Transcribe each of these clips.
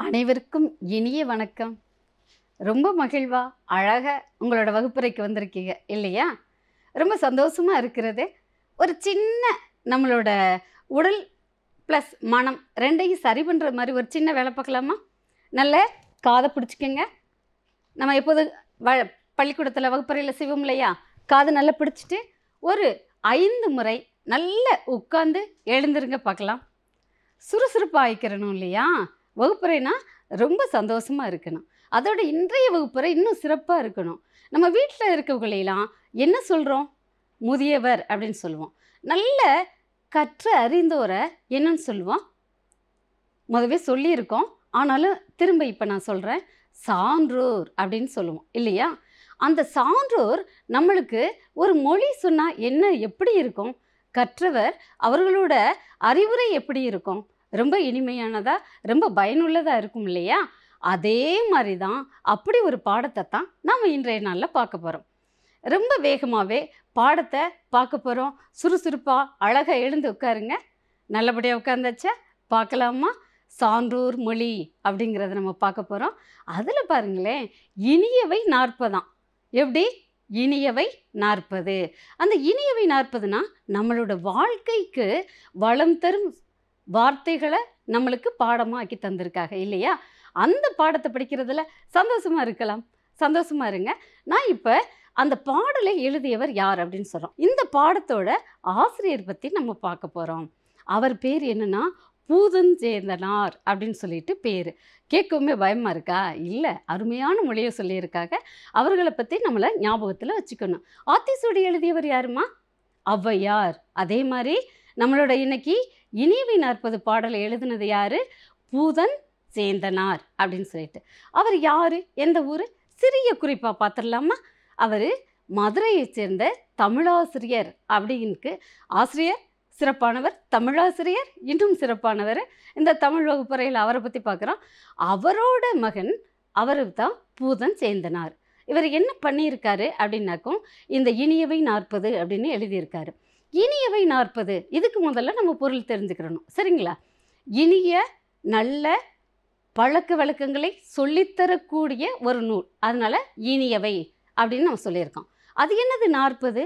அனைவருக்கும் இனிய வணக்கம். ரொம்ப மகிழ்வா அழகா உங்களோட வகுப்பறைக்கு வந்திருக்கீங்க இல்லையா? ரொம்ப சந்தோஷமா இருக்கிறது. ஒரு சின்ன நம்மளோட உடல் ப்ளஸ் மனம் ரெண்டையும் சரி பண்ணுற மாதிரி ஒரு சின்ன வேலை பார்க்கலாமா? நல்ல காதை பிடிச்சிக்கங்க. நம்ம எப்போது பள்ளிக்கூடத்தில் வகுப்பறையில் செய்வோம் இல்லையா? காதை நல்லா பிடிச்சிட்டு ஒரு 5 முறை நல்ல உட்காந்து எழுந்திருங்க பார்க்கலாம். சுறுசுறுப்பாக ஆயிக்கிறணும் இல்லையா? வகுப்பறைனா ரொம்ப சந்தோஷமாக இருக்கணும். அதோட இன்றைய வகுப்பறை இன்னும் சிறப்பாக இருக்கணும். நம்ம வீட்டில் இருக்கவங்களெல்லாம் என்ன சொல்கிறோம்? முதியவர் அப்படின்னு சொல்லுவோம். நல்ல கற்ற அறிந்தோரை என்னன்னு சொல்லுவோம்? முதவே சொல்லியிருக்கோம், ஆனாலும் திரும்ப இப்போ நான் சொல்கிறேன், சான்றோர் அப்படின்னு சொல்லுவோம் இல்லையா? அந்த சான்றோர் நம்மளுக்கு ஒரு மொழி சொன்னால் என்ன எப்படி இருக்கும்? கற்றவர் அவர்களோட அறிவுரை எப்படி இருக்கும்? ரொம்ப இனிமையானதா, ரொம்ப பயனுள்ளதாக இருக்கும் இல்லையா? அதே மாதிரி தான் அப்படி ஒரு பாடத்தை தான் நாம் இன்றைய நாளில் பார்க்க போகிறோம். ரொம்ப வேகமாகவே பாடத்தை பார்க்க போகிறோம். சுறுசுறுப்பாக அழகாக எழுந்து உட்காருங்க. நல்லபடியாக உட்காந்தாச்சா? பார்க்கலாமா? சான்றோர் மொழி அப்படிங்கிறத நம்ம பார்க்க போகிறோம். அதில் பாருங்களேன், இனியவை 40. எப்படி? இனியவை 40. அந்த இனியவை 40னா நம்மளோட வாழ்க்கைக்கு வளம் தரும் வார்த்தைகளை நம்மளுக்கு பாடமாக ஆக்கி தந்திருக்காங்க இல்லையா? அந்த பாடத்தை படிக்கிறதுல சந்தோஷமாக இருக்கலாம். சந்தோஷமாக இருங்க. நான் இப்போ அந்த பாடலை எழுதியவர் யார் அப்படின்னு சொல்கிறோம். இந்த பாடத்தோட ஆசிரியர் பற்றி நம்ம பார்க்க போகிறோம். அவர் பேர் என்னன்னா பூதஞ்சேந்தனார் அப்படின்னு சொல்லிட்டு பேர். கேட்கவுமே பயமாக இருக்கா? இல்லை, அருமையான மொழியை சொல்லியிருக்காங்க. அவர்களை பற்றி நம்மளை ஞாபகத்தில் வச்சுக்கணும். ஆத்திசூடி எழுதியவர் யாருமா? ஔவையார். அதே மாதிரி நம்மளோட இன்னைக்கு இனியவை 40 பாடலை எழுதினது யார்? பூதஞ்சேந்தனார் அப்படின்னு சொல்லிட்டு. அவர் யார்? எந்த ஊர்? சிறிய குறிப்பாக பார்த்துடலாமா? அவர் மதுரையை சேர்ந்த தமிழாசிரியர். அப்படின்னுக்கு ஆசிரியர் சிறப்பானவர், தமிழாசிரியர் இன்னும் சிறப்பானவர். இந்த தமிழ் வகுப்பறையில் அவரை பற்றி பார்க்குறோம். அவரோட மகன் அவர் தான் பூதஞ்சேந்தனார். இவர் என்ன பண்ணியிருக்காரு அப்படின்னாக்கும், இந்த இனியவை 40 அப்படின்னு எழுதியிருக்காரு. இனியவை 40 இதுக்கு முதல்ல நம்ம பொருள் தெரிஞ்சுக்கிறணும், சரிங்களா? இனிய நல்ல பழக்க வழக்கங்களை சொல்லித்தரக்கூடிய ஒரு நூல், அதனால் இனியவை அப்படின்னு நம்ம சொல்லியிருக்கோம். அது என்னது 40?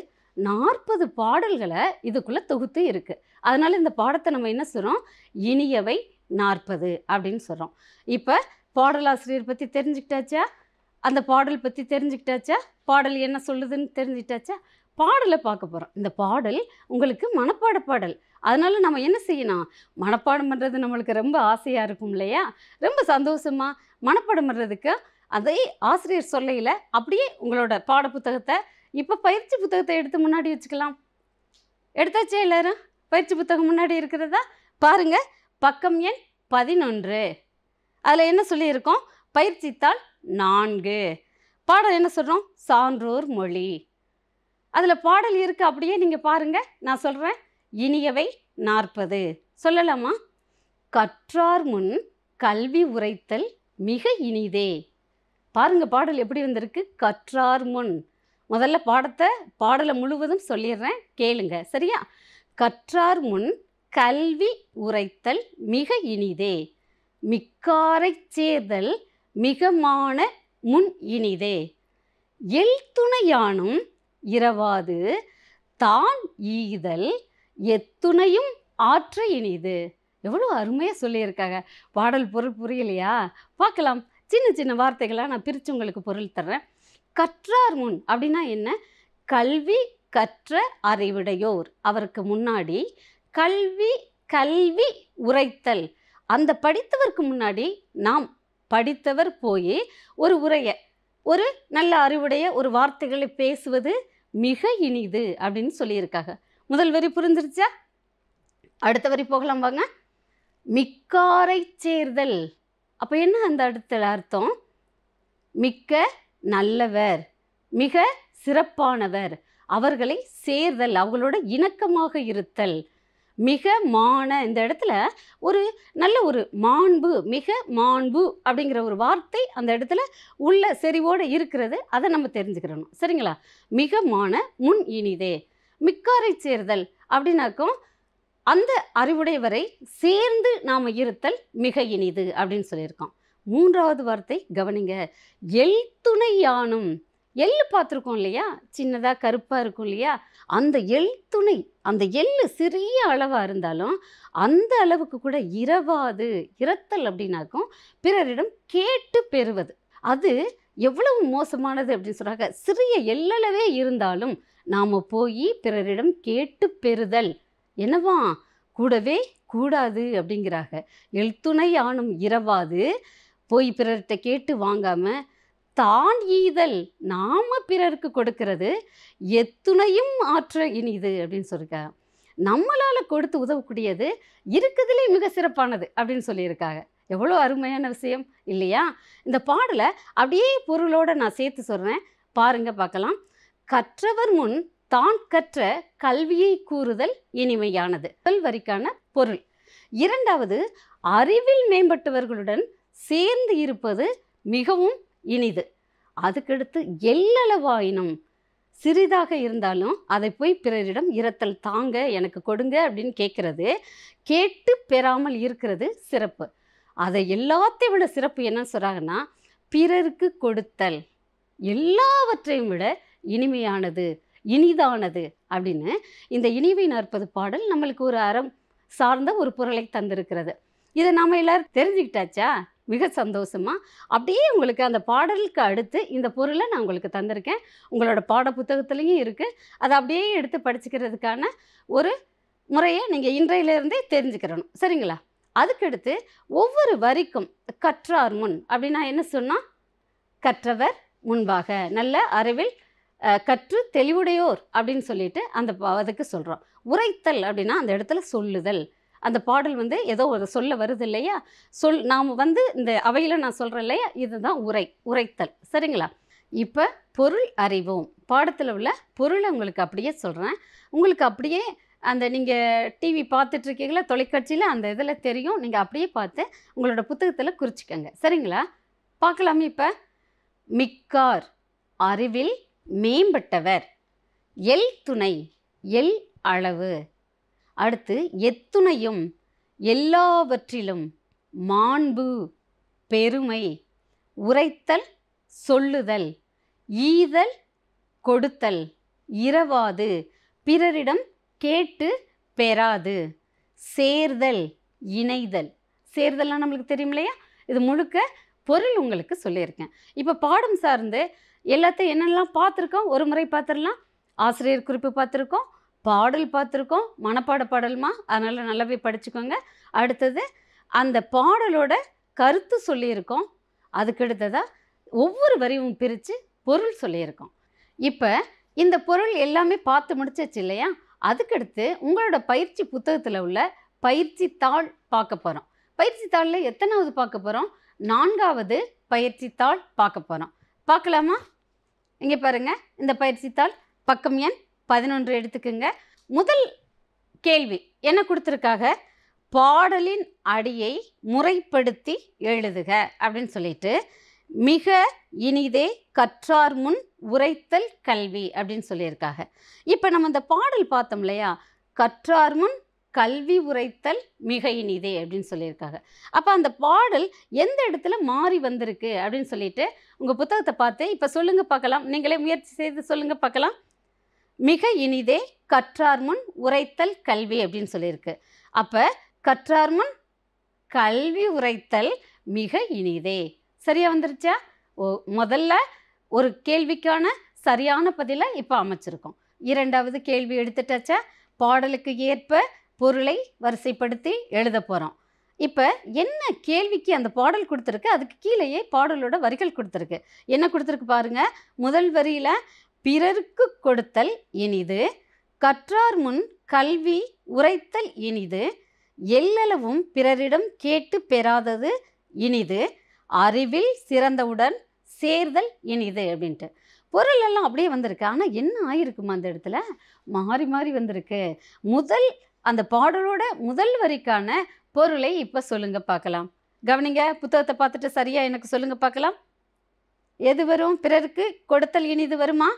40 பாடல்களை இதுக்குள்ளே தொகுத்து இருக்குது. அதனால் இந்த பாடத்தை நம்ம என்ன சொல்கிறோம்? இனியவை 40 அப்படின்னு சொல்கிறோம். இப்போ பாடலாசிரியர் பற்றி தெரிஞ்சுக்கிட்டாச்சா? அந்த பாடல் பற்றி தெரிஞ்சுக்கிட்டாச்சா? பாடல் என்ன சொல்லுதுன்னு தெரிஞ்சுக்கிட்டாச்சா? பாடலை பார்க்க போகிறோம். இந்த பாடல் உங்களுக்கு மனப்பாட பாடல். அதனால் நம்ம என்ன செய்யணும்? மனப்பாடம் பண்ணுறது நம்மளுக்கு ரொம்ப ஆசையாக இருக்கும் இல்லையா? ரொம்ப சந்தோஷமாக மனப்பாடம் பண்ணுறதுக்கு அதே ஆசிரியர் சொல்லையில் அப்படியே உங்களோட பாட புத்தகத்தை இப்போ பயிற்சி புத்தகத்தை எடுத்து முன்னாடி வச்சுக்கலாம். எடுத்தாச்சே எல்லாரும்? பயிற்சி புத்தகம் முன்னாடி இருக்கிறதா பாருங்கள். பக்கம் எண் 11. அதில் என்ன சொல்லியிருக்கோம்? பயிற்சித்தாள் 4. பாடல் என்ன சொல்கிறோம்? சான்றோர் மொழி. அதில் பாடல் இருக்குது, அப்படியே நீங்கள் பாருங்கள். நான் சொல்கிறேன். இனியவை 40 சொல்லலாமா? கற்றார் முன் கல்வி உரைத்தல் மிக இனிதே. பாருங்கள் பாடல் எப்படி வந்திருக்கு? கற்றார் முன். முதல்ல பாடலை முழுவதும் சொல்லிடுறேன், கேளுங்க சரியா? கற்றார் முன் கல்வி உரைத்தல் மிக இனிதே, மிக்காரை சேர்தல் மிகமான முன் இனிதே, எல் துணையானும் இரவாது தான் ஈதல் எத்துணையும் ஆற்ற இனிது. எவ்வளோ அருமையாக சொல்லியிருக்காங்க. பாடல் பொருள் புரியலையா? பார்க்கலாம். சின்ன சின்ன வார்த்தைகளாக நான் பிரித்து உங்களுக்கு பொருள் தர்றேன். கற்றார் முன் அப்படின்னா என்ன? கல்வி கற்ற அறிவுடையோர். அவருக்கு முன்னாடி கல்வி உரைத்தல். அந்த படித்தவருக்கு முன்னாடி நாம் படித்தவர் போய் ஒரு உரையை, ஒரு நல்ல அறிவுடைய ஒரு வார்த்தைகளை பேசுவது மிக இனிது அப்படின்னு சொல்லியிருக்காங்க. முதல் வரி புரிஞ்சிருச்சா? அடுத்த வரி போகலாம் வாங்க. மிக்காரை சேர்தல். அப்போ என்ன அந்த அடுத்த அர்த்தம்? மிக்க நல்லவர், மிக சிறப்பானவர், அவர்களை சேர்தல், அவங்களோட இணக்கமாக இருத்தல். மிக மான, இந்த இடத்துல ஒரு நல்ல ஒரு மாண்பு, மிக மாண்பு அப்படிங்கிற ஒரு வார்த்தை அந்த இடத்துல உள்ள செறிவோடு இருக்கிறது. அதை நம்ம தெரிஞ்சுக்கிறணும், சரிங்களா? மிக மான முன் இனிதே. மிக்காரை சேர்தல் அப்படின்னாக்கும் அந்த அறிவுடையவரை சேர்ந்து நாம் இருத்தல் மிக இனிது அப்படின்னு சொல்லியிருக்கோம். மூன்றாவது வார்த்தை கவனிங்க. எள் துணை யானும். எள்ளு பார்த்துருக்கோம் இல்லையா, சின்னதாக கருப்பாக இருக்கும் இல்லையா, அந்த எள் துணை, அந்த எள்ளு சிறிய அளவாக இருந்தாலும் அந்த அளவுக்கு கூட இரவாது. இரத்தல் அப்படின்னாக்கும் பிறரிடம் கேட்டு பெறுவது. அது எவ்வளவு மோசமானது அப்படின்னு சொல்கிறாங்க. சிறிய எள்ளளவே இருந்தாலும் நாம் போய் பிறரிடம் கேட்டு பெறுதல் என்னவா கூடவே கூடாது அப்படிங்கிறாங்க. எழ்துணை ஆணும் இரவாது. போய் பிறர்கிட்ட கேட்டு வாங்காமல் தான் ஈதல், நாம் பிறருக்கு கொடுக்கறது எத்துணையும் ஆற்ற இனிது அப்படின்னு சொல்லியிருக்காங்க. நம்மளால் கொடுத்து உதவக்கூடியது இருக்கிறதுலே மிக சிறப்பானது அப்படின்னு சொல்லியிருக்காங்க. எவ்வளோ அருமையான விஷயம் இல்லையா? இந்த பாடலை அப்படியே பொருளோடு நான் சேர்த்து சொல்கிறேன், பாருங்க பார்க்கலாம். கற்றவர் முன் தான் கற்ற கல்வியை கூறுதல் இனிமையானது. முதல் வரிக்கான பொருள். இரண்டாவது, அறிவில் மேம்பட்டவர்களுடன் சேர்ந்து இருப்பது மிகவும் இனிது. அதுக்கடுத்து எள்ளளவாயினும், சிறிதாக இருந்தாலும் அதை போய் பிறரிடம் இரத்தல், தாங்க எனக்கு கொடுங்க அப்படின்னு கேட்கறது, கேட்டு பெறாமல் இருக்கிறது சிறப்பு. அதை எல்லாத்தையும் விட சிறப்பு என்னன்னு சொல்கிறாங்கன்னா, பிறருக்கு கொடுத்தல் எல்லாவற்றையும் விட இனிமையானது, இனிதானது அப்படின்னு இந்த இனிவை நாற்பது பாடல் நம்மளுக்கு ஒரு அறம் சார்ந்த ஒரு பொருளை தந்திருக்கிறது. இதை நாம் எல்லோரும் தெரிஞ்சுக்கிட்டாச்சா? மிக சந்தோஷமாக அப்படியே உங்களுக்கு அந்த பாடலுக்கு அடுத்து இந்த பொருளை நான் உங்களுக்கு தந்திருக்கேன். உங்களோட பாட புத்தகத்துலேயும் இருக்குது. அதை அப்படியே எடுத்து படிச்சுக்கிறதுக்கான ஒரு முறையை நீங்கள் இன்றையிலேருந்தே தெரிஞ்சுக்கிறணும், சரிங்களா? அதுக்கடுத்து ஒவ்வொரு வரிக்கும் கற்றார் முன் அப்படின்னா என்ன சொன்னால், கற்றவர் முன்பாக, நல்ல அறிவில் கற்று தெளிவுடையோர் அப்படின்னு சொல்லிட்டு அந்த அதுக்கு சொல்கிறோம். உரைத்தல் அப்படின்னா அந்த இடத்துல சொல்லுதல். அந்த பாடல் ஏதோ ஒரு சொல்ல வருது இல்லையா, நாம் இந்த அவையில் நான் சொல்கிறேன் இல்லையா, இதுதான் உரைத்தல், சரிங்களா? இப்போ பொருள் அறிவோம். பாடத்தில் உள்ள பொருளை உங்களுக்கு அப்படியே சொல்கிறேன். உங்களுக்கு அப்படியே அந்த நீங்கள் டிவி பார்த்துட்ருக்கீங்களா, தொலைக்காட்சியில் அந்த இதில் தெரியும், நீங்கள் அப்படியே பார்த்து உங்களோட புத்தகத்தில் குறிச்சிக்கங்க, சரிங்களா? பார்க்கலாமே. இப்போ மிக்கார், அறிவில் மேம்பட்டவர். எள் துணை, எள் அளவு. அடுத்து எத்துணையும், எல்லாவற்றிலும். மாண்பு, பெருமை. உரைத்தல், சொல்லுதல். ஈதல், கொடுத்தல். இரவாது, பிறரிடம் கேட்டு பெறாது. சேர்தல், இணைதல். சேர்தல்லாம் நம்மளுக்கு தெரியும் இல்லையா? இது முழுக்க பொருள் உங்களுக்கு சொல்லியிருக்கேன். இப்போ பாடம் சார்ந்து எல்லாத்தையும் என்னெல்லாம் பார்த்துருக்கோம் ஒரு முறை பார்த்துடலாம். ஆசிரியர் குறிப்பு பார்த்துருக்கோம், பாடல் பார்த்துருக்கோம், மனப்பாட பாடல்மா, அதனால் நல்லாவே படிச்சுக்கோங்க. அடுத்தது அந்த பாடலோட கருத்து சொல்லியிருக்கோம். அதுக்கடுத்ததாக ஒவ்வொரு வரியும் பிரித்து பொருள் சொல்லியிருக்கோம். இப்போ இந்த பொருள் எல்லாமே பார்த்து முடிச்சாச்சு இல்லையா? அதுக்கடுத்து உங்களோட பயிற்சி புத்தகத்தில் உள்ள பயிற்சி தாள் பார்க்க போகிறோம். பயிற்சி தாளில் எத்தனாவது பார்க்க போகிறோம்? 4வது பயிற்சி தாள் பார்க்க போகிறோம். பார்க்கலாமா? இங்கே பாருங்கள், இந்த பயிற்சி தாள் பக்கம் எண் 11 எடுத்துக்குங்க. முதல் கேள்வி என்ன கொடுத்துருக்காக, பாடலின் அடியை முறைப்படுத்தி எழுதுக அப்படின்னு சொல்லிட்டு, மிக இனிதே கற்றார் முன் உரைத்தல் கல்வி அப்படின்னு சொல்லியிருக்காங்க. இப்போ நம்ம இந்த பாடல் பார்த்தோம் இல்லையா, கற்றார் முன் கல்வி உரைத்தல் மிக இனிதே அப்படின்னு சொல்லியிருக்காங்க. அப்போ அந்த பாடல் எந்த இடத்துல மாறி வந்திருக்கு அப்படின்னு சொல்லிட்டு உங்கள் புத்தகத்தை பார்த்து இப்போ சொல்லுங்கள் பார்க்கலாம். நீங்களே முயற்சி செய்து சொல்லுங்கள் பார்க்கலாம். மிக இனிதே கற்றார் முன் உரைத்தல் கல்வி அப்படின்னு சொல்லியிருக்கு. அப்போ கற்றார் முன் கல்வி உரைத்தல் மிக இனிதே சரியாக வந்துருச்சா? முதல்ல ஒரு கேள்விக்கான சரியான பதிலை இப்போ அமைச்சிருக்கோம். இரண்டாவது கேள்வி எடுத்துட்டாச்சா? பாடலுக்கு ஏற்ப பொருளை வரிசைப்படுத்தி எழுத போகிறோம். இப்போ என்ன கேள்விக்கு அந்த பாடல் கொடுத்துருக்கு, அதுக்கு கீழேயே பாடலோட வரிகள் கொடுத்துருக்கு. என்ன கொடுத்துருக்கு பாருங்கள். முதல் வரியில் பிறருக்கு கொடுத்தல் இனிது, கற்றார் முன் கல்வி உரைத்தல் இனிது, எல்லளவும் பிறரிடம் கேட்டு பெறாதது இனிது, அறிவில் சிறந்தவுடன் சேர்தல் இனிது அப்படின்ட்டு பொருள் எல்லாம் அப்படியே வந்திருக்கு. ஆனால் என்ன ஆயிருக்குமா அந்த இடத்துல? மாறி மாறி வந்திருக்கு. அந்த பாடலோட முதல் வரிக்கான பொருளை இப்போ சொல்லுங்க பார்க்கலாம். கவனிங்க, புத்தகத்தை பார்த்துட்டு சரியா எனக்கு சொல்லுங்க பார்க்கலாம். எது வரும்? பிறருக்கு கொடுத்தல் இனிது வருமா?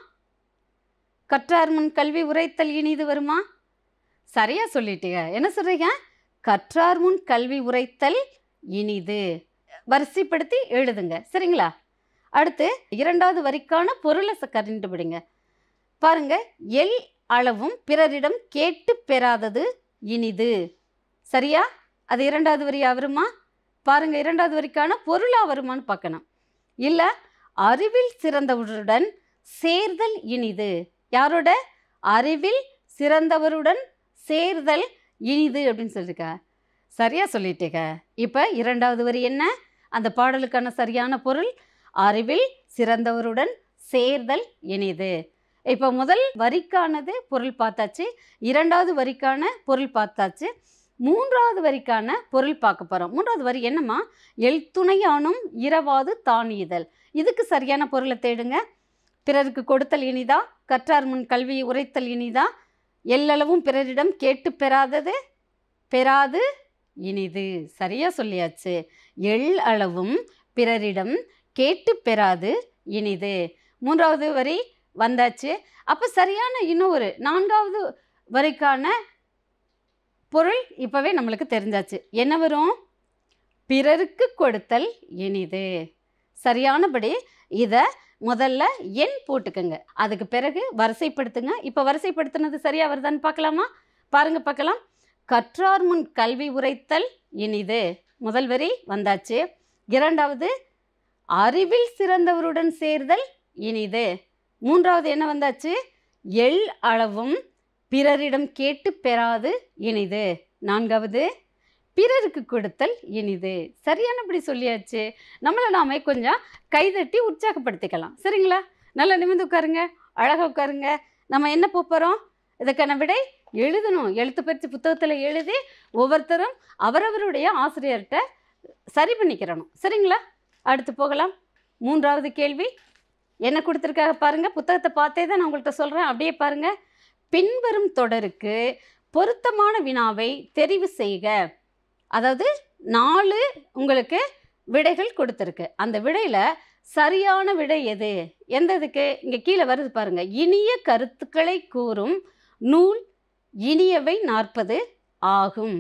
கற்றார் முன் கல்வி உரைத்தல் இனிது வருமா? சரியா சொல்லிட்டீங்க. என்ன சொல்றீங்க? கற்றார் முன் கல்வி உரைத்தல் இனிது. வரிசைப்படுத்தி எழுதுங்க. சரிங்களா? அடுத்து இரண்டாவது வரிக்கான பொருளை கண்டுபிடிங்க. பாருங்க, எல் அளவும் பிறரிடம் கேட்டு பெறாதது இனிது. சரியா? அது இரண்டாவது வரியா வருமா? பாருங்க, இரண்டாவது வரிக்கான பொருளா வருமான்னு பார்க்கணும். இல்ல, அறிவில் சிறந்தவருடன் சேர்தல் இனிது. யாரோட? அறிவில் சிறந்தவருடன் சேர்தல் இனிது அப்படின்னு சொல்லியிருக்க. சரியா சொல்லிட்டேங்க. இப்போ இரண்டாவது வரி என்ன? அந்த பாடலுக்கான சரியான பொருள் அறிவில் சிறந்தவருடன் சேர்தல் இனிது. இப்போ முதல் வரிக்கானது பொருள் பார்த்தாச்சு, இரண்டாவது வரிக்கான பொருள் பார்த்தாச்சு, மூன்றாவது வரிக்கான பொருள் பார்க்க போகிறோம். மூன்றாவது வரி என்னம்மா? எல் துணையானும் இரவாது தானியதல். இதுக்கு சரியான பொருளை தேடுங்க. பிறருக்கு கொடுத்தல் இனிதா, கற்றார் முன் கல்வியை உரைத்தல் இனிதா, எல்லளவும் பிறரிடம் கேட்டு பெறாது இனிது. சரியா சொல்லியாச்சு. எள் அளவும் பிறரிடம் கேட்டு பெறாது இனிது. மூன்றாவது வரி வந்தாச்சு. அப்போ சரியான இன்னொரு நான்காவது வரிக்கான பொருள் இப்போவே நம்மளுக்கு தெரிஞ்சாச்சு. என்ன வரும்? பிறருக்கு கொடுத்தல் இனிது. சரியானபடி இதை முதல்ல எண் போட்டுக்கோங்க, அதுக்கு பிறகு வரிசைப்படுத்துங்க. இப்போ வரிசைப்படுத்தினது சரியாக வருதான்னு பார்க்கலாமா? பாருங்க, பார்க்கலாம். கற்றார் முன் கல்வி உரைத்தல் இனிது. முதல் வரி வந்தாச்சு. இரண்டாவது அறிவில் சிறந்தவருடன் சேர்தல் இனிது. மூன்றாவது என்ன வந்தாச்சு? எள் அளவும் பிறரிடம் கேட்டு பெறாது இனிது. நான்காவது பிறருக்கு கொடுத்தல் இனிது. சரியானபடி சொல்லியாச்சு. நம்மளை நாமே கொஞ்சம் கைதட்டி உற்சாகப்படுத்திக்கலாம். சரிங்களா? நல்லா நிமிர்ந்து உட்காருங்க, அழகாக உட்காருங்க. நம்ம என்ன போகிறோம்? இதுக்கான விடை எழுதணும். எழுத்து பயிற்சி புத்தகத்தில் எழுதி ஒவ்வொருத்தரும் அவரவருடைய ஆசிரியர்கிட்ட சரி பண்ணிக்கிறணும். சரிங்களா? அடுத்து போகலாம். மூன்றாவது கேள்வி என்ன கொடுத்துருக்காங்க பாருங்கள். புத்தகத்தை பார்த்தே தான் நான் உங்கள்கிட்ட சொல்கிறேன், அப்படியே பாருங்கள். பின்வரும் தொடருக்கு பொருத்தமான வினாவை தெரிவு செய்க. அதாவது 4 உங்களுக்கு விடைகள் கொடுத்துருக்கு. அந்த விடையில் சரியான விடை எது? எந்த இதுக்கு? இங்கே கீழே வருது பாருங்கள். இனிய கருத்துக்களை கூறும் நூல் இனியவை 40 ஆகும்.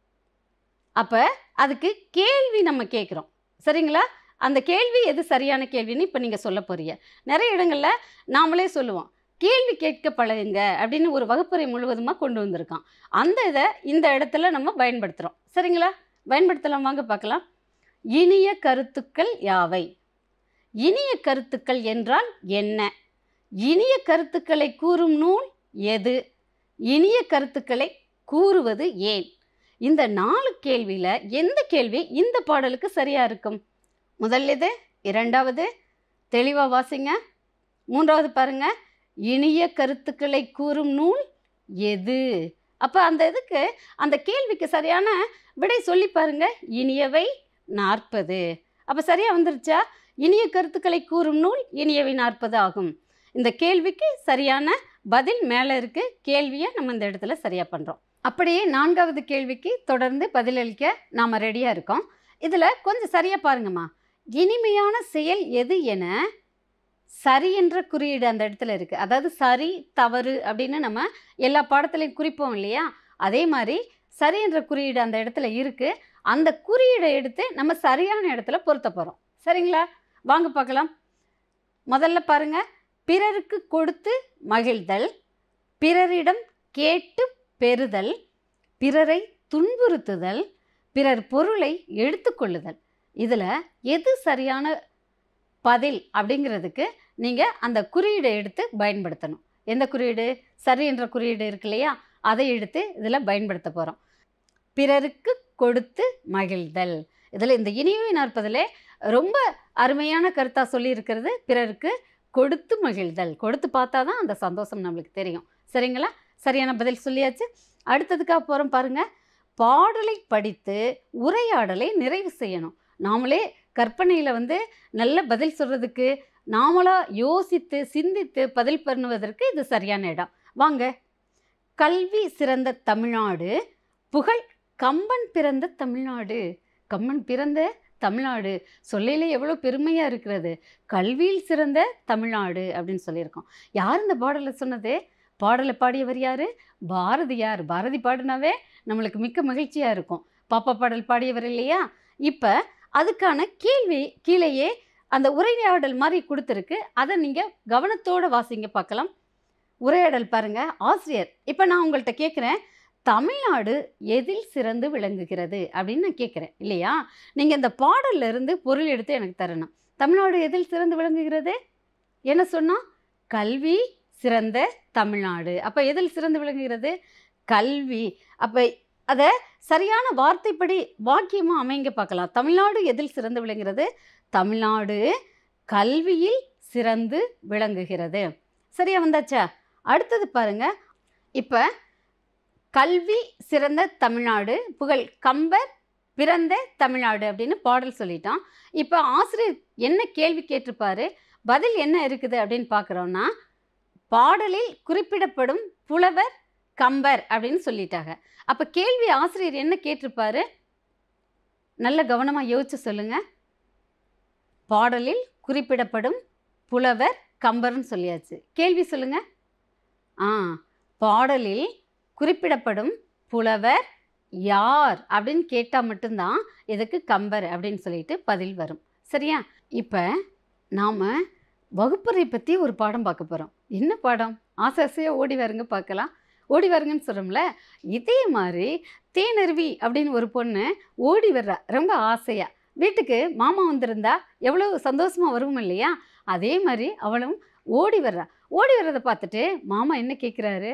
அப்போ அதுக்கு கேள்வி நம்ம கேட்குறோம். சரிங்களா? அந்த கேள்வி எது சரியான கேள்வின்னு இப்போ நீங்கள் சொல்ல போறீங்க. நிறைய இடங்களில் நாமளே சொல்லுவோம், கேள்வி கேட்க பழகுங்க அப்படின்னு ஒரு வகுப்பறை முழுவதுமாக கொண்டு வந்திருக்கான். அந்த இதை இந்த இடத்துல நம்ம பயன்படுத்துகிறோம். சரிங்களா? பயன்படுத்தலாம், வாங்க பார்க்கலாம். இனிய கருத்துக்கள் யாவை? இனிய கருத்துக்கள் என்றால் என்ன? இனிய கருத்துக்களை கூறும் நூல் எது? இனிய கருத்துக்களை கூறுவது ஏன்? இந்த 4 கேள்வியில் எந்த கேள்வி இந்த பாடலுக்கு சரியாக இருக்கும்? முதல் இது, இரண்டாவது தெளிவாக வாசிங்க. மூன்றாவது பாருங்க, இனிய கருத்துக்களை கூறும் நூல் எது? அப்போ அந்த இதுக்கு அந்த கேள்விக்கு சரியான விடை சொல்லி பாருங்க. இனியவை 40. அப்போ சரியாக வந்துருச்சா? இனிய கருத்துக்களை கூறும் நூல் இனியவை 40 ஆகும். இந்த கேள்விக்கு சரியான பதில் மேலே இருக்குது. கேள்வியை நம்ம இந்த இடத்துல சரியாக பண்ணுறோம். அப்படியே நான்காவது கேள்விக்கு தொடர்ந்து பதிலளிக்க நாம் ரெடியாக இருக்கோம். இதில் கொஞ்சம் சரியாக பாருங்கம்மா. இனிமையான செயல் எது என சரி என்ற குறியீடு அந்த இடத்துல இருக்குது. அதாவது சரி தவறு அப்படின்னு நம்ம எல்லா பாடத்துலையும் குறிப்போம் இல்லையா? அதே மாதிரி சரி என்ற குறியீடு அந்த இடத்துல இருக்குது. அந்த குறியீடை எடுத்து நம்ம சரியான இடத்துல பொருத்த போகிறோம். சரிங்களா? வாங்க பார்க்கலாம். முதல்ல பாருங்க, பிறருக்கு கொடுத்து மகிழ்தல், பிறரிடம் கேட்டு பெறுதல், பிறரை துன்புறுத்துதல், பிறர் பொருளை எடுத்துக்கொள்ளுதல். இதில் எது சரியான பதில் அப்படிங்கிறதுக்கு நீங்கள் அந்த குறியீடை எடுத்து பயன்படுத்தணும். எந்த குறியீடு? சரி என்ற குறியீடு இருக்கு இல்லையா? அதை எடுத்து இதில் பயன்படுத்த போகிறோம். பிறருக்கு கொடுத்து மகிழ்தல். இதில் இந்த இனியவை 40 ரொம்ப அருமையான கருத்தாக சொல்லியிருக்கிறது பிறருக்கு கொடுத்து மகிழ்தல். கொடுத்து பார்த்தா தான் அந்த சந்தோஷம் நம்மளுக்கு தெரியும். சரிங்களா? சரியான பதில் சொல்லியாச்சு. அடுத்ததுக்காக போகிறோம் பாருங்கள். பாடலை படித்து உரையாடலை நிறைவு செய்யணும். நாமளே கற்பனையில் நல்ல பதில் சொல்கிறதுக்கு நாமளாக யோசித்து சிந்தித்து பதில் பண்ணுவதற்கு இது சரியான இடம். வாங்க. கல்வி சிறந்த தமிழ்நாடு, புகழ் கம்பன் பிறந்த தமிழ்நாடு. கம்பன் பிறந்த தமிழ்நாடு சொல்லையிலே எவ்வளோ பெருமையாக இருக்கிறது. கல்வியில் சிறந்த தமிழ்நாடு அப்படின்னு சொல்லியிருக்கோம். யார் இந்த பாடலை சொன்னது? பாடலை பாடியவர் யார்? பாரதியார். பாரதி பாடினாவே நம்மளுக்கு மிக்க மகிழ்ச்சியாக இருக்கும். பாப்பா பாடல் பாடியவர் இல்லையா? இப்போ அதுக்கான கேள்வி கீழேயே அந்த உரையாடல் மாதிரி கொடுத்துருக்கு. அதை நீங்கள் கவனத்தோடு வாசிங்க பார்க்கலாம். உரையாடல் பாருங்க. ஆசிரியர், இப்போ நான் உங்கள்கிட்ட கேட்குறேன், தமிழ்நாடு எதில் சிறந்து விளங்குகிறது அப்படின்னு நான் கேட்குறேன் இல்லையா? நீங்கள் இந்த பாடல்ல இருந்து பொருள் எடுத்து எனக்கு தரணும். தமிழ்நாடு எதில் சிறந்து விளங்குகிறது? என்ன சொன்னோம்? கல்வி சிறந்த தமிழ்நாடு. அப்போ எதில் சிறந்து விளங்குகிறது? கல்வி. அப்போ அதை சரியான வார்த்தைப்படி வாக்கியமாக அமைங்க பார்க்கலாம். தமிழ்நாடு எதில் சிறந்து விளங்குகிறது? தமிழ்நாடு கல்வியில் சிறந்து விளங்குகிறது. சரியா வந்தாச்சா? அடுத்தது பாருங்க. இப்போ கல்வி சிறந்த தமிழ்நாடு, புகழ் கம்பர் பிறந்த தமிழ்நாடு அப்படின்னு பாடல் சொல்லிட்டோம். இப்போ ஆசிரியர் என்ன கேள்வி கேட்டிருப்பாரு, பதில் என்ன இருக்குது அப்படின்னு பார்க்குறோன்னா, பாடலில் குறிப்பிடப்படும் புலவர் கம்பர் அப்படின்னு சொல்லிட்டாங்க. அப்போ கேள்வி ஆசிரியர் என்ன கேட்டிருப்பாரு? நல்ல கவனமாக யோசிச்சு சொல்லுங்க. பாடலில் குறிப்பிடப்படும் புலவர் கம்பர்னு சொல்லியாச்சு. கேள்வி சொல்லுங்க. பாடலில் குறிப்பிடப்படும் புலவர் யார் அப்படின்னு கேட்டால் மட்டும்தான் இதுக்கு கம்பர் அப்படின்னு சொல்லிட்டு பதில் வரும். சரியா? இப்போ நாம் வகுப்பறை பற்றி ஒரு பாடம் பார்க்க போகிறோம். என்ன பாடம்? ஆசையாக ஓடி வருங்க பார்க்கலாம். ஓடி வருங்கன்னு சொல்கிறோம்ல, இதே மாதிரி தேனருவி அப்படின்னு ஒரு பொண்ணு ஓடி வர்றா ரொம்ப ஆசையாக. வீட்டுக்கு மாமா வந்திருந்தா எவ்வளோ சந்தோஷமாக வருவோம் இல்லையா? அதே மாதிரி அவளும் ஓடி வர்றா. ஓடி வர்றதை பார்த்துட்டு மாமா என்ன கேட்குறாரு?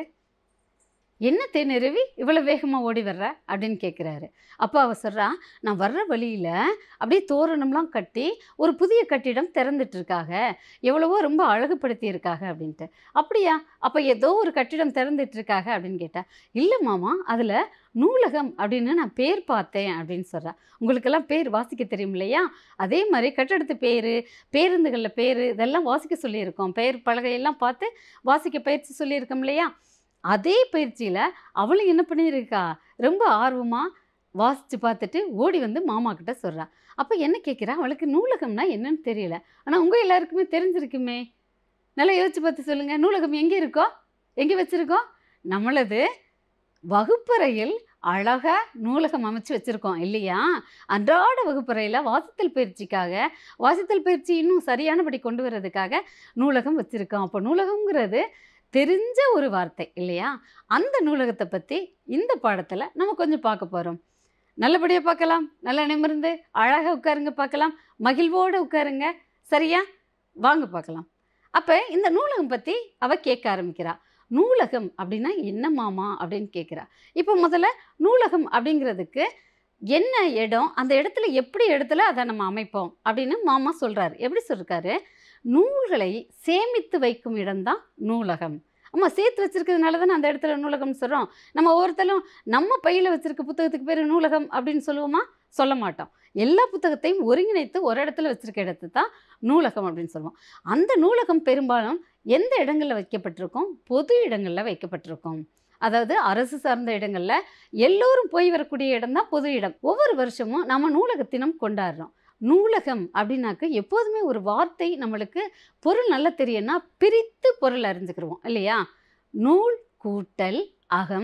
என்ன தேனருவி இவ்வளோ வேகமாக ஓடி வர்ற அப்படின்னு கேட்குறாரு. அப்போ அவள் சொல்கிறா, நான் வர்ற வழியில் அப்படியே தோரணம்லாம் கட்டி ஒரு புதிய கட்டிடம் திறந்துட்டுருக்காங்க, எவ்வளவோ ரொம்ப அழகுபடுத்தியிருக்காங்க அப்படின்ட்டு. அப்படியா? அப்போ ஏதோ ஒரு கட்டிடம் திறந்துட்டுருக்காங்க அப்படின்னு கேட்டா, இல்லை மாமா, அதில் நூலகம் அப்படின்னு நான் பேர் பார்த்தேன் அப்படின்னு சொல்கிறா. உங்களுக்கெல்லாம் பேர் வாசிக்க தெரியும் இல்லையா? அதே மாதிரி கட்டடத்து பேர், பேருந்துகளில் பேர், இதெல்லாம் வாசிக்க சொல்லியிருக்கோம். பெயர் பலகையெல்லாம் பார்த்து வாசிக்க பயிற்சி சொல்லியிருக்கோம் இல்லையா? அதே பயிற்சியில் அவளும் என்ன பண்ணியிருக்கா, ரொம்ப ஆர்வமாக வாசித்து பார்த்துட்டு ஓடி வந்து மாமா கிட்ட சொல்கிறா. அப்போ என்ன கேட்குறா, அவளுக்கு நூலகம்னா என்னன்னு தெரியல. ஆனால் உங்கள் எல்லாருக்குமே தெரிஞ்சிருக்குமே. நல்லா யோசிச்சு பார்த்து சொல்லுங்கள். நூலகம் எங்கே இருக்கோ? எங்கே வச்சுருக்கோம்? நம்மளது வகுப்பறையில் அழகாக நூலகம் அமைச்சு வச்சுருக்கோம் இல்லையா? அன்றாட வகுப்பறையில் வாசித்தல் பயிற்சிக்காக, வாசித்தல் பயிற்சி இன்னும் சரியானபடி கொண்டு வர்றதுக்காக நூலகம் வச்சுருக்கோம். அப்போ நூலகங்கிறது தெரிஞ்ச ஒரு வார்த்தை இல்லையா? அந்த நூலகத்தை பற்றி இந்த பாடத்தில் நம்ம கொஞ்சம் பார்க்க போகிறோம். நல்லபடியாக பார்க்கலாம். நல்லா நிமிர்ந்து அழகாக உட்காருங்க பார்க்கலாம். மகிழ்வோடு உட்காருங்க. சரியா? வாங்க பார்க்கலாம். அப்போ இந்த நூலகம் பற்றி அவள் கேட்க ஆரம்பிக்கிறா. நூலகம் அப்படின்னா என்ன மாமா அப்படின்னு கேட்குறா. இப்போ முதல்ல நூலகம் அப்படிங்கிறதுக்கு என்ன இடம், அந்த இடத்துல எப்படி இடத்துல அதை நம்ம அமைப்போம் அப்படின்னு மாமா சொல்கிறாரு. எப்படி சொல்லிருக்காரு? நூல்களை சேமித்து வைக்கும் இடம்தான் நூலகம். ஆமாம், சேர்த்து வச்சுருக்கிறதுனால தானே அந்த இடத்துல நூலகம்னு சொல்கிறோம். நம்ம ஒவ்வொருத்தரும் நம்ம பையில் வச்சுருக்க புத்தகத்துக்கு பேர் நூலகம் அப்படின்னு சொல்லுவோமா? சொல்ல மாட்டோம். எல்லா புத்தகத்தையும் ஒருங்கிணைத்து ஒரு இடத்துல வச்சுருக்க இடத்து தான் நூலகம் அப்படின்னு சொல்லுவோம். அந்த நூலகம் பெரும்பாலும் எந்த இடங்களில் வைக்கப்பட்டிருக்கும்? பொது இடங்களில் வைக்கப்பட்டிருக்கும். அதாவது அரசு சார்ந்த இடங்களில் எல்லோரும் போய் வரக்கூடிய இடம் தான் பொது இடம். ஒவ்வொரு வருஷமும் நம்ம நூலகத்தினம் கொண்டாடுறோம். நூலகம் அப்படின்னாக்க எப்போதுமே ஒரு வார்த்தை நம்மளுக்கு பொருள் நல்லா தெரியும்னா பிரித்து பொருள் அறிஞ்சுக்கிடுவோம் இல்லையா? நூல் கூட்டல் அகம்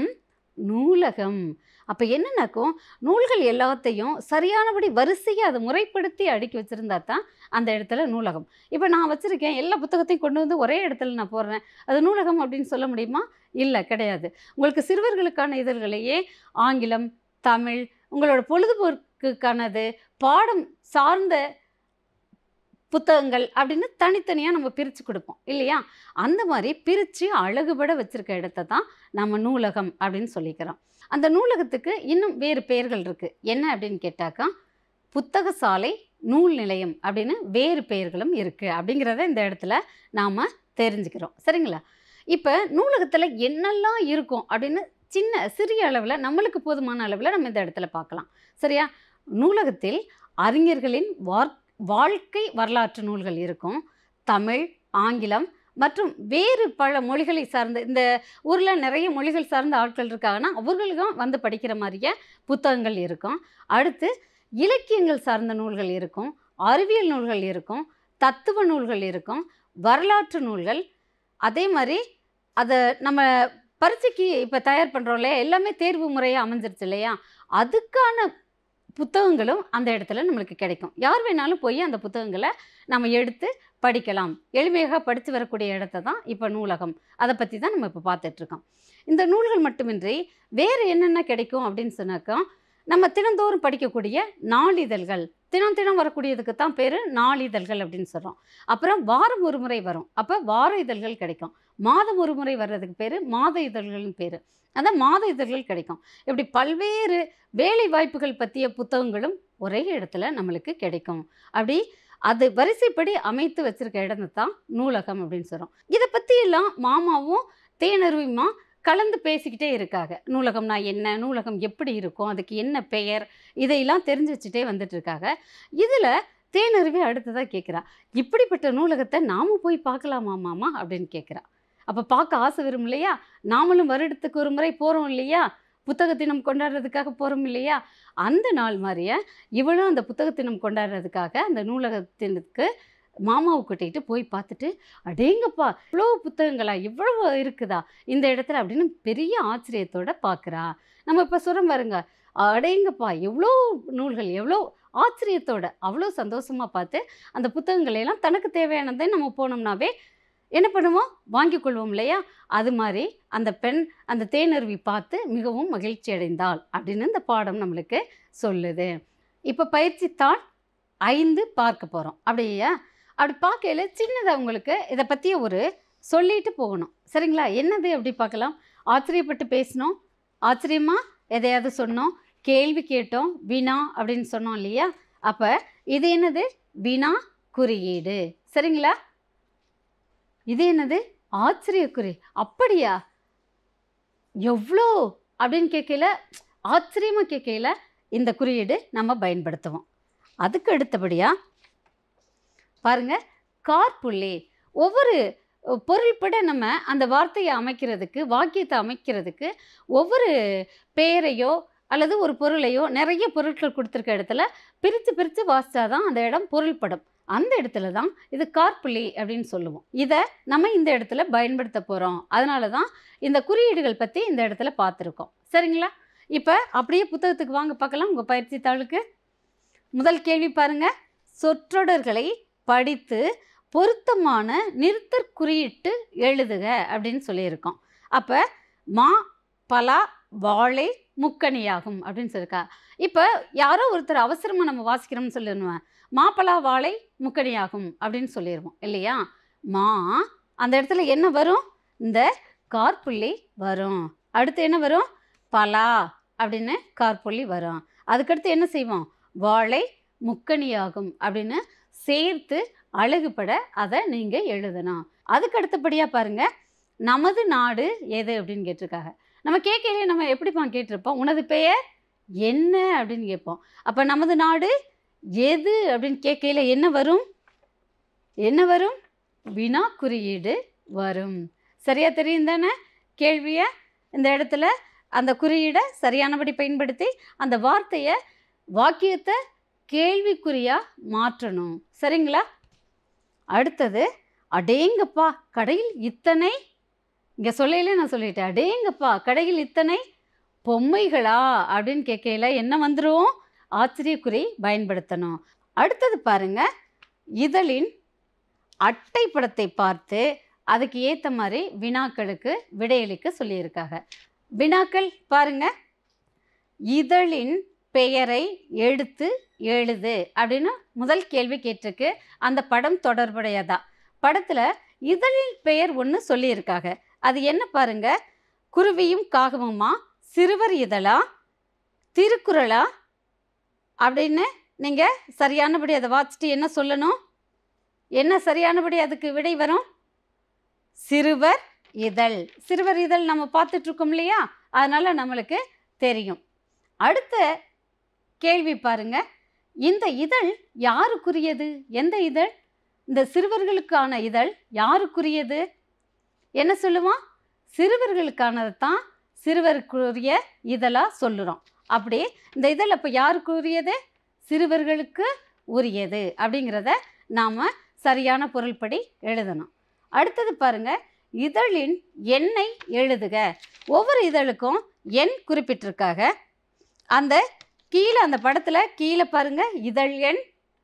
நூலகம். அப்போ என்னன்னாக்கும் நூல்கள் எல்லாத்தையும் சரியானபடி வரிசையாக அதை முறைப்படுத்தி அடுக்கி வச்சுருந்தா தான் அந்த இடத்துல நூலகம். இப்போ நான் வச்சுருக்கேன், எல்லா புத்தகத்தையும் கொண்டு வந்து ஒரே இடத்துல நான் போடுறேன், அது நூலகம் அப்படின்னு சொல்ல முடியுமா? இல்லை, கிடையாது. உங்களுக்கு சிறுவர்களுக்கான இதழ்களையே ஆங்கிலம், தமிழ், உங்களோட பொழுதுபோக்குக்கானது, பாடம் சார்ந்த புத்தகங்கள் அப்படின்னு தனித்தனியாக நம்ம பிரித்து கொடுப்போம் இல்லையா? அந்த மாதிரி பிரித்து அழகுபட வச்சுருக்க இடத்த தான் நம்ம நூலகம் அப்படின்னு சொல்லிக்கிறோம். அந்த நூலகத்துக்கு இன்னும் வேறு பெயர்கள் இருக்குது. என்ன அப்படின்னு கேட்டாக்கா, புத்தக சாலை, நூல் நிலையம் அப்படின்னு வேறு பெயர்களும் இருக்குது அப்படிங்கிறத இந்த இடத்துல நாம் தெரிஞ்சுக்கிறோம். சரிங்களா? இப்போ நூலகத்தில் என்னெல்லாம் இருக்கும் அப்படின்னு சிறிய அளவில் நம்மளுக்கு போதுமான அளவில் நம்ம இந்த இடத்துல பார்க்கலாம். சரியா? நூலகத்தில் அறிஞர்களின் வாழ்க்கை வரலாற்று நூல்கள் இருக்கும். தமிழ், ஆங்கிலம் மற்றும் வேறு பல மொழிகளை சார்ந்த, இந்த ஊரில் நிறைய மொழிகள் சார்ந்த ஆட்கள் இருக்காங்கன்னா அவர்களுக்கும் வந்து படிக்கிற மாதிரியே புத்தகங்கள் இருக்கும். அடுத்து இலக்கியங்கள் சார்ந்த நூல்கள் இருக்கும், அறிவியல் நூல்கள் இருக்கும், தத்துவ நூல்கள் இருக்கும், வரலாற்று நூல்கள். அதே மாதிரி அதை நம்ம பரீட்சைக்கு இப்போ தயார் பண்ணுறோம் இல்லையா? எல்லாமே தேர்வு முறையாக அமைஞ்சிருச்சு இல்லையா? அதுக்கான புத்தகங்களும் அந்த இடத்துல நம்மளுக்கு கிடைக்கும். யார் வேணாலும் போய் அந்த புத்தகங்களை நம்ம எடுத்து படிக்கலாம். எளிமையாக படித்து வரக்கூடிய இடத்த தான் இப்போ நூலகம். அதை பற்றி தான் நம்ம இப்போ பார்த்துட்ருக்கோம். இந்த நூல்கள் மட்டுமின்றி வேறு என்னென்ன கிடைக்கும் அப்படின்னு சொன்னாக்கா, நம்ம தினந்தோறும் படிக்கக்கூடிய நாளிதழ்கள், தினம் தினம் வரக்கூடியதுக்கு தான் பேர் நாளிதழ்கள் அப்படின்னு சொல்கிறோம். அப்புறம் வாரம் ஒரு முறை வரும், அப்போ வார இதழ்கள் கிடைக்கும். மாதம் ஒரு முறை வர்றதுக்கு பேர் மாத இதழ்கள்னு பேர். அதான் மாத இதழ்கள் கிடைக்கும். இப்படி பல்வேறு வேலை வாய்ப்புகள் பற்றிய புத்தகங்களும் ஒரே இடத்துல நம்மளுக்கு கிடைக்கும். அப்படி அது வரிசைப்படி அமைத்து வச்சிருக்க இடம் தான் நூலகம் அப்படின்னு சொல்கிறோம். இதை பற்றியெல்லாம் மாமாவும் தேனருவியுமா கலந்து பேசிக்கிட்டே இருக்காங்க. நூலகம்னா என்ன, நூலகம் எப்படி இருக்கும், அதுக்கு என்ன பெயர், இதையெல்லாம் தெரிஞ்சு வச்சுட்டே வந்துட்டு இருக்காங்க. இதில் தேனருவி அடுத்ததாக கேட்குறா, இப்படிப்பட்ட நூலகத்தை நாமும் போய் பார்க்கலாமா மாமா அப்படின்னு கேட்குறா. அப்போ பார்க்க ஆசை வரும் இல்லையா? நாமளும் வருடத்துக்கு ஒரு முறை போகிறோம் இல்லையா? புத்தக தினம் கொண்டாடுறதுக்காக போகிறோம் இல்லையா? அந்த நாள் மாதிரியே இவளும் அந்த புத்தக தினம் கொண்டாடுறதுக்காக அந்த நூலகத்தினுக்கு மாமாவை கூட்டிகிட்டு போய் பார்த்துட்டு, அடேங்கப்பா இவ்வளோ புத்தகங்களா, இவ்வளோ இருக்குதா இந்த இடத்துல அப்படின்னு பெரிய ஆச்சரியத்தோடு பார்க்குறா. நம்ம இப்போ சொல்கிறோம் பாருங்க, அடேங்கப்பா எவ்வளோ நூல்கள், எவ்வளோ ஆச்சரியத்தோட அவ்வளோ சந்தோஷமாக பார்த்து அந்த புத்தகங்களையெல்லாம் தனக்கு தேவையானதை நம்ம போனோம்னாவே என்ன பண்ணுவோம், வாங்கி கொள்வோம் இல்லையா? அது மாதிரி அந்த பெண் அந்த தேனருவி பார்த்து மிகவும் மகிழ்ச்சி அடைந்தாள் அப்படின்னு இந்த பாடம் நம்மளுக்கு சொல்லுது. இப்போ பயிற்சித்தாள் 5 பார்க்க போகிறோம். அப்படியா? அப்படி பார்க்கையில் சின்னதாக உங்களுக்கு இதை பற்றிய ஒரு சொல்லிட்டு போகணும். சரிங்களா? என்னது அப்படி பார்க்கலாம். ஆச்சரியப்பட்டு பேசணும், ஆச்சரியமாக எதையாவது சொன்னோம், கேள்வி கேட்டோம், வினா அப்படின்னு சொன்னோம் இல்லையா? அப்போ இது என்னது? வினா குறியீடு. சரிங்களா? இது என்னது? ஆச்சரியக்குறி. அப்படியா, எவ்வளோ அப்படின்னு கேட்கல, ஆச்சரியமாக கேட்கல இந்த குறியீடு நம்ம பயன்படுத்துவோம். அதுக்கு அடுத்தபடியாக பாருங்க, காற்புள்ளி. ஒவ்வொரு பொருள்பட நம்ம அந்த வார்த்தையை அமைக்கிறதுக்கு, வாக்கியத்தை அமைக்கிறதுக்கு ஒவ்வொரு பெயரையோ அல்லது ஒரு பொருளையோ நிறைய பொருட்கள் கொடுத்துருக்க இடத்துல பிரித்து பிரித்து வாசித்தாதான் அந்த இடம் பொருள்படும். அந்த இடத்துல தான் இது காற்புள்ளி அப்படின்னு சொல்லுவோம். இதை நம்ம இந்த இடத்துல பயன்படுத்த போகிறோம். அதனால தான் இந்த குறியீடுகள் பற்றி இந்த இடத்துல பார்த்துருக்கோம். சரிங்களா? இப்போ அப்படியே புத்தகத்துக்கு வாங்க பார்க்கலாம். உங்கள் பயிற்சி தாளுக்கு முதல் கேள்வி பாருங்கள். சொற்றொடர்களை படித்து பொருத்தமான நிறுத்தற் குறியிட்டு எழுதுக அப்படின்னு சொல்லியிருக்கோம். அப்போ மா, பலா, வாழை, முக்கணியாகும் அப்படின்னு சொல்லியிருக்கா. இப்போ யாரோ ஒருத்தர் அவசரமாக நம்ம வாசிக்கிறோம்னு சொல்லிடுவேன், மாப்பலா வாழை முக்கணியாகும் அப்படின்னு சொல்லிடுவோம் இல்லையா? மா அந்த இடத்துல என்ன வரும்? இந்த காற்புள்ளி வரும். அடுத்து என்ன வரும்? பலா அப்படின்னு காற்புள்ளி வரும். அதுக்கடுத்து என்ன செய்வோம்? வாழை முக்கணியாகும் அப்படின்னு சேர்த்து அழகுபட அதை நீங்கள் எழுதணும். அதுக்கு அடுத்தபடியாக பாருங்கள், நமது நாடு எது அப்படின்னு கேட்டிருக்காங்க. நம்ம கேட்கலையே, நம்ம எப்படிப்பா கேட்டிருப்போம்? உனது பெயர் என்ன அப்படின்னு கேட்போம். அப்போ நமது நாடு எது அப்படின்னு கேட்கல என்ன வரும்? என்ன வரும்? வினா குறியீடு வரும். சரியா தெரியும் தானே கேள்வியை? இந்த இடத்துல அந்த குறியீடை சரியானபடி பயன்படுத்தி அந்த வார்த்தையை, வாக்கியத்தை கேள்விக்குறியாக மாற்றணும். சரிங்களா? அடுத்தது, அடேங்கப்பா கடையில் இத்தனை, இங்கே சொல்லையிலே நான் சொல்லிட்டேன், அடேங்கப்பா கடையில் இத்தனை பொம்மைகளா அப்படின்னு கேட்கல என்ன வந்துடும்? ஆச்சரியக்குறி பயன்படுத்தணும். அடுத்தது பாருங்க, இதழின் அட்டை படத்தை பார்த்து அதுக்கு ஏற்ற மாதிரி வினாக்களுக்கு விடையளிக்க சொல்லியிருக்காங்க. வினாக்கள் பாருங்க, இதழின் பெயரை எடுத்து எழுது அப்படின்னு முதல் கேள்வி கேட்டிருக்கு. அந்த படம் தொடர்புடையதா? படத்தில் இதழின் பெயர் ஒன்று சொல்லியிருக்காங்க. அது என்ன பாருங்க? குருவியும் காகமுமா, சிறுவர் இதழா, திருக்குறளா அப்படின்னு நீங்கள் சரியானபடி அதை வாசிச்சுட்டு என்ன சொல்லணும்? என்ன சரியானபடி அதுக்கு விடை வரும்? சிறுவர் இதழ். சிறுவர் இதழ் நம்ம பார்த்துட்ருக்கோம் இல்லையா? அதனால் நம்மளுக்கு தெரியும். அடுத்த கேள்வி பாருங்க, இந்த இதழ் யாருக்குரியது? எந்த இதழ்? இந்த சிறுவர்களுக்கான இதழ் யாருக்குரியது? என்ன சொல்லுவோம்? சிறுவர்களுக்கானது தான் சிறுவருக்குரிய இதழாக சொல்லுறோம். அப்படி இந்த இதழ் அப்போ யாருக்குரியது? சிறுவர்களுக்கு உரியது அப்படிங்கிறத நாம் சரியான பொருள்படி எழுதணும். அடுத்தது பாருங்க, இதழின் எண்ணை எழுதுக. ஒவ்வொரு இதழுக்கும் எண் குறிப்பிட்டிருக்காங்க. அந்த கீழே அந்த படத்தில் கீழே பாருங்க, இதழ் எண்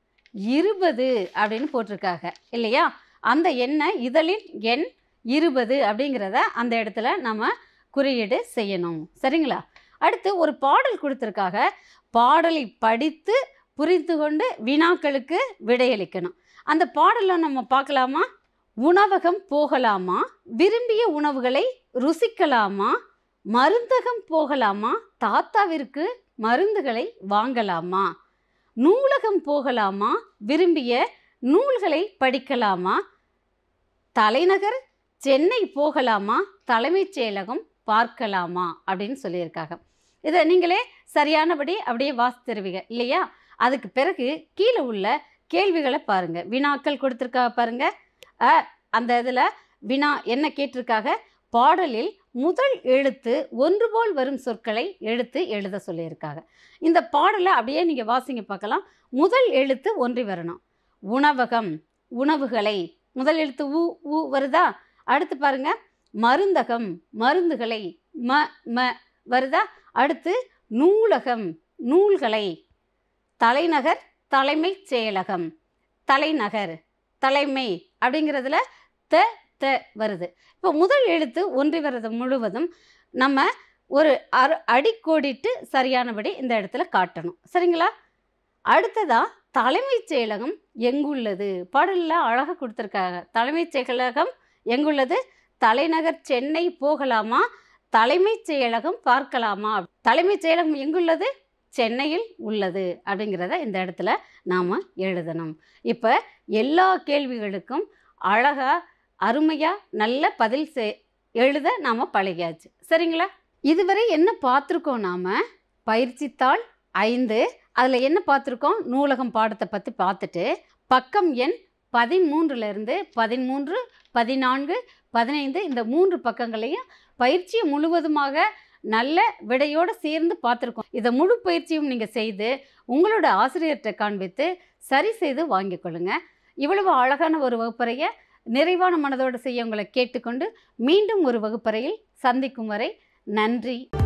20 அப்படின்னு போட்டிருக்காங்க இல்லையா? அந்த எண்ணை இதழின் எண் 20 அப்படிங்கிறத அந்த இடத்துல நம்ம குறியீடு செய்யணும். சரிங்களா? அடுத்து ஒரு பாடல் கொடுத்துருக்காங்க. பாடலை படித்து புரிந்து கொண்டு வினாக்களுக்கு விடையளிக்கணும். அந்த பாடலை நம்ம பார்க்கலாமா? உணவகம் போகலாமா? விரும்பிய உணவுகளை ருசிக்கலாமா? மருந்தகம் போகலாமா? தாத்தாவிற்கு மருந்துகளை வாங்கலாமா? நூலகம் போகலாமா? விரும்பிய நூல்களை படிக்கலாமா? தலைநகர் சென்னை போகலாமா? தலைமைச் செயலகம் பார்க்கலாமா அப்படின்னு சொல்லியிருக்காங்க. இதை நீங்களே சரியானபடி அப்படியே வாசித்துருவீங்க இல்லையா? அதுக்கு பிறகு கீழே உள்ள கேள்விகளை பாருங்க. வினாக்கள் கொடுத்துருக்கா பாருங்க. அந்த இதில் வினா என்ன கேட்டிருக்காங்க? பாடலில் முதல் எழுத்து ஒன்று போல் வரும் சொற்களை எடுத்து எழுத சொல்லியிருக்காங்க. இந்த பாடலை அப்படியே நீங்கள் வாசிங்க பார்க்கலாம். முதல் எழுத்து ஒன்றி வரணும். உணவகம், உணவுகளை, முதல் எழுத்து ஊ ஊ வருதா? அடுத்து பாருங்க, மருந்தகம், மருந்துகளை, ம ம வருதா? அடுத்து நூலகம், நூல்களை. தலைநகர், தலைமைச் செயலகம், தலைநகர், தலைமை அப்படிங்கிறதுல த த வருது. இப்போ முதல் எழுத்து ஒன்றி வர்றது முழுவதும் நம்ம ஒரு அடிக்கோடிட்டு சரியானபடி இந்த இடத்துல காட்டணும். சரிங்களா? அடுத்ததா தலைமைச் செயலகம் எங்குள்ளது? பாடலில் அழகாக கொடுத்துருக்காங்க. தலைமைச் செயலகம் எங்குள்ளது? தலைநகர் சென்னை போகலாமா? தலைமைச் செயலகம் பார்க்கலாமா? தலைமைச் செயலகம் எங்குள்ளது? சென்னையில் உள்ளது அப்படிங்கிறத இந்த இடத்துல நாம் எழுதணும். இப்போ எல்லா கேள்விகளுக்கும் அழகாக அருமையாக நல்ல பதில் எழுத நாம் பழகியாச்சு. சரிங்களா? இதுவரை என்ன பார்த்துருக்கோம்? நாம் பயிற்சித்தாள் 5 அதில் என்ன பார்த்துருக்கோம்? நூலகம் பாடத்தை பற்றி பார்த்துட்டு பக்கம் எண் 13லேருந்து 13, 14, 15 இந்த 3 பக்கங்களையும் பயிற்சியை முழுவதுமாக நல்ல விடையோடு சேர்ந்து பார்த்துருக்கோம். இதை முழு பயிற்சியும் நீங்கள் செய்து உங்களோட ஆசிரியர்கிட்ட காண்பித்து சரி செய்து வாங்கிக் கொள்ளுங்க. இவ்வளவு அழகான ஒரு வகுப்பறையை நிறைவான மனதோடு செய்ய உங்களை கேட்டுக்கொண்டு மீண்டும் ஒரு வகுப்பறையில் சந்திக்கும் வரை நன்றி.